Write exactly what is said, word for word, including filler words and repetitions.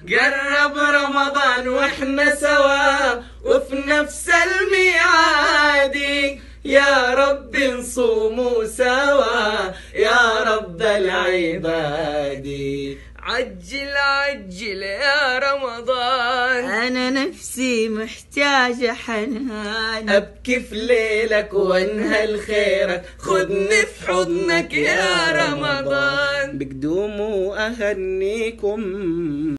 قرب رمضان واحنا سوا وفي نفس الميعاد، يا رب نصوموا سوا يا رب العباد. عجل عجل يا رمضان، أنا نفسي محتاجة حنان، أبكي في ليلك وانهل خيرك، خدني في حضنك يا رمضان. بقدوم وأهنيكم